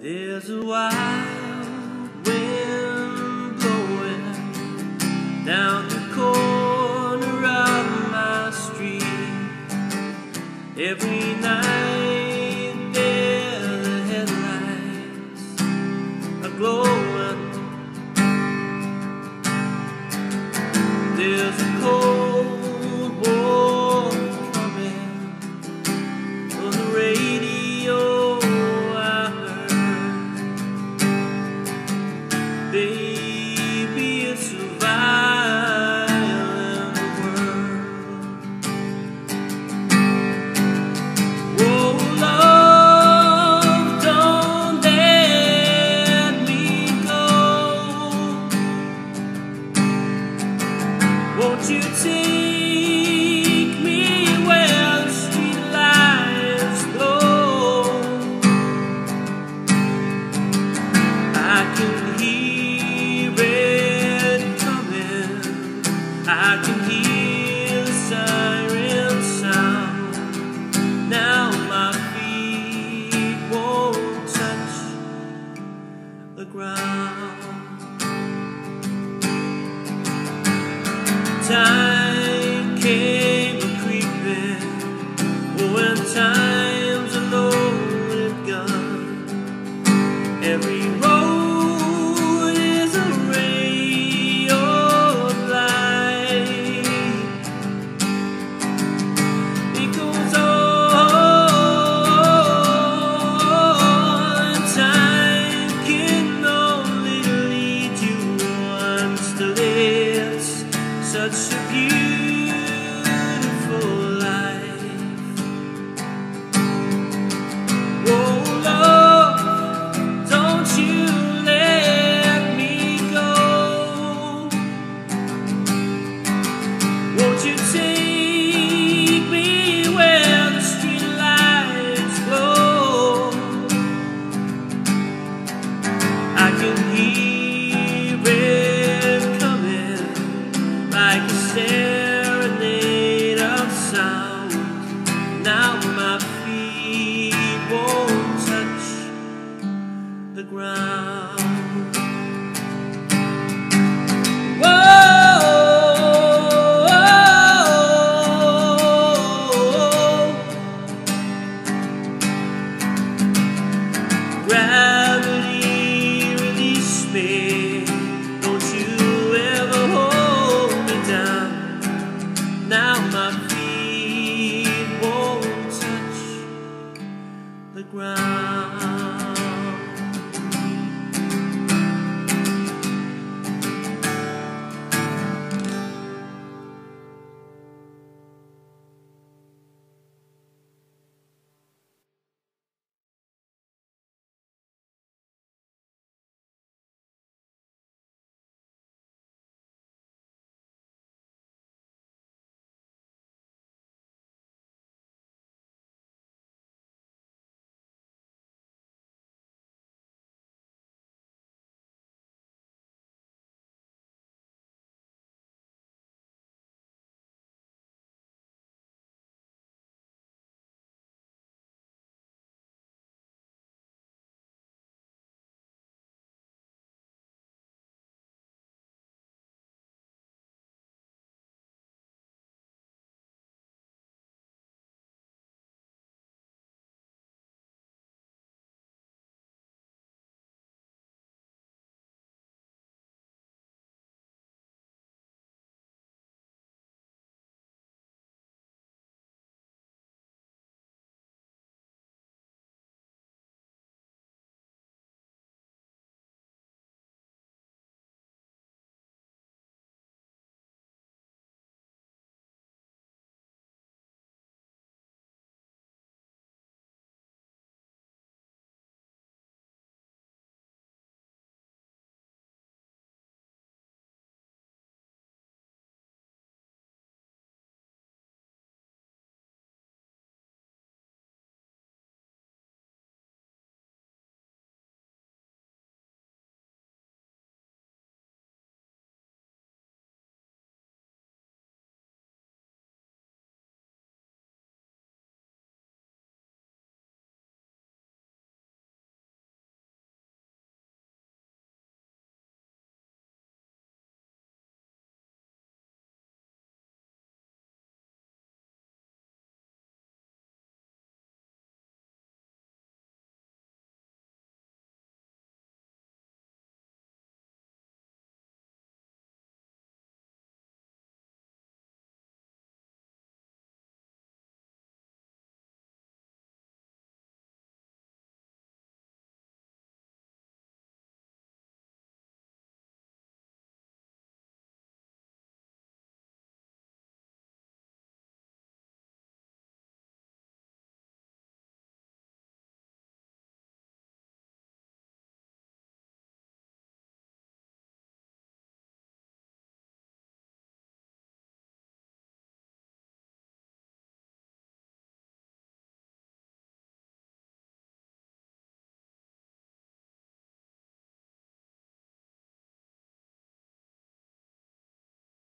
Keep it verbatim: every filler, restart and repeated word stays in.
There's a wild wind blowing down the corner of my street. Every night there the headlights are glowing. There's a cold war coming on the radio. Baby, it's a violent world. Oh, love, don't let me go. Won't you take me where the street lights glow? I can hear I can hear the siren sound. Now my feet won't touch the ground. Time came a-creeping, when time's a loaded gun. Every road is a ray of light. It goes on, time can only lead you one step. It's such a beautiful life. Oh, love, don't you let me go. Won't you take me where the street lights glow? I can hear it coming like a serenade of sound. Now my feet won't touch the ground.